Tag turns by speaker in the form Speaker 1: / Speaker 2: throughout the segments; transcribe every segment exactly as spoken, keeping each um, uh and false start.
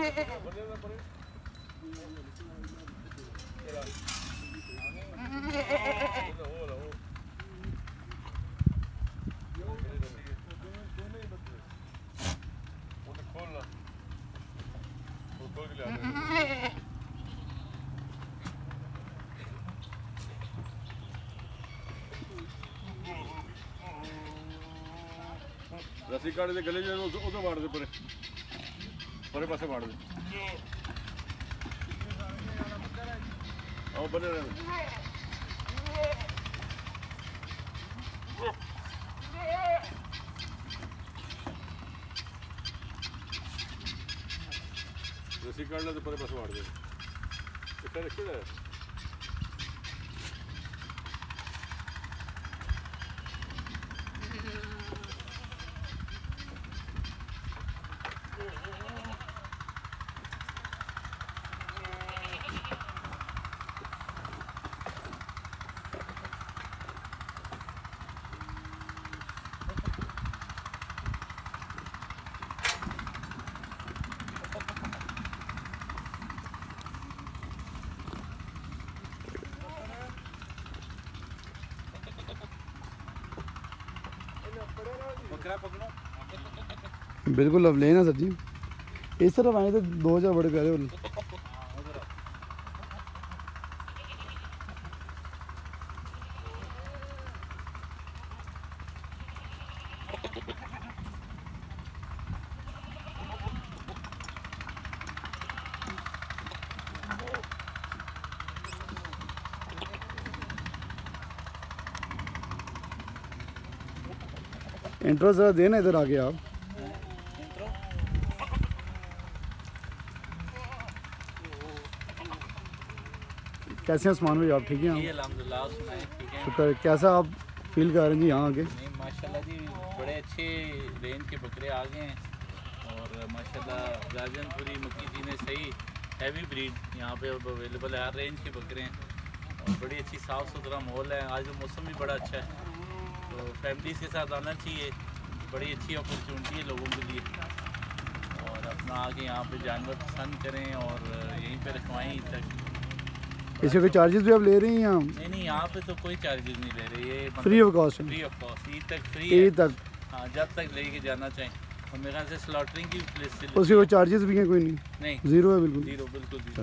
Speaker 1: रस्सी काट दे गले जो उधर वाड़ दे परे परे पासे वाड़ दे आओ बने रहे रस्सी काट ले तो परे पासे वाड़ दे इतना रखे दे
Speaker 2: बिल्कुल अब लेना सर जी इस तरफ आए तो दो हज़ार बड़े प्यारे वाले इंट्रो ज़रा देना इधर आगे आप कैसे हैं उस्मान भाई आप ठीक हैं?
Speaker 3: अल्हम्दुलिल्लाह सुनाए ठीक है।
Speaker 2: शुक्र। कैसा आप फील कर रहे हैं जी यहाँ आके?
Speaker 3: नहीं माशाल्लाह जी बड़े अच्छे रेंज के बकरे आ गए हैं और माशाल्लाह गाजनपुरी मक्की जी ने सही हैवी ब्रीड यहाँ पे अब अवेलेबल है। हर रेंज के बकरे हैं और बड़ी अच्छी साफ़ सुथरा माहौल है। आज मौसम भी बड़ा अच्छा है तो फैमिलीज़ के साथ आना चाहिए। बड़ी अच्छी अपॉर्चुनिटी है लोगों के लिए और अपना आके यहाँ पे जानवर पसंद करें और यहीं पे रखवाएँ तक।
Speaker 2: इसके कोई चार्जेस भी आप ले रही हैं यहाँ?
Speaker 3: नहीं नहीं यहाँ पे तो कोई चार्जेस नहीं ले रहे, ये
Speaker 2: फ्री ऑफ कॉस्ट है।
Speaker 3: फ्री ऑफ कॉस्ट ईद तक फ्री
Speaker 2: ईद तक
Speaker 3: हाँ जब तक लेके जाना चाहें और मेरे ख्याल से स्लॉटरिंग की फैसिलिटी
Speaker 2: उसके कोई चार्जेस भी हैं? कोई नहीं
Speaker 3: नहीं
Speaker 2: ज़ीरो है बिल्कुल
Speaker 3: जीरो बिल्कुल जीरो।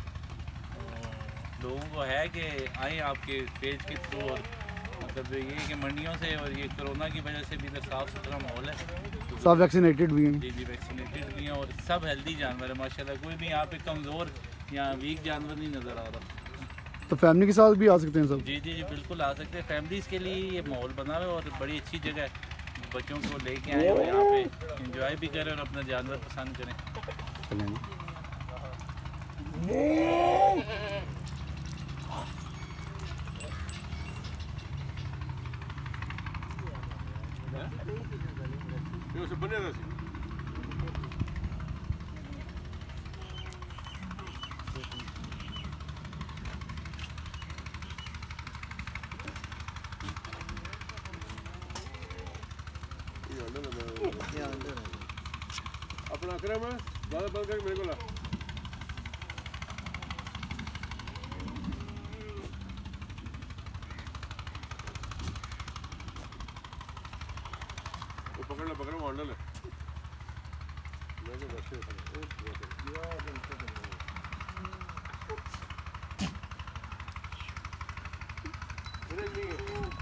Speaker 3: तो लोगों को है कि आए आपके पेज के थ्रू और मतलब ये है कि मंडियों से और ये कोरोना की वजह से भी इधर साफ़ सुथरा माहौल है।
Speaker 2: सब वैक्सीनेटेड भी हैं?
Speaker 3: जी जी वैक्सीनेटेड भी हैं और सब हेल्दी जानवर है माशाल्लाह। कोई भी यहाँ पे कमज़ोर या वीक जानवर नहीं नज़र आ रहा।
Speaker 2: तो फैमिली के साथ भी आ सकते हैं सब?
Speaker 3: जी जी जी बिल्कुल आ सकते हैं। फैमिलीज़ के लिए ये माहौल बना हुआ है और बड़ी अच्छी जगह है। बच्चों को लेके आए और यहाँ पे एंजॉय भी करें और अपना जानवर पसंद करें।
Speaker 1: बने रहे अपना अकरम है ज़्यादा बंद करके मेरे को ला वो पकड़ ला पकड़ मार ले मैं तो बस ये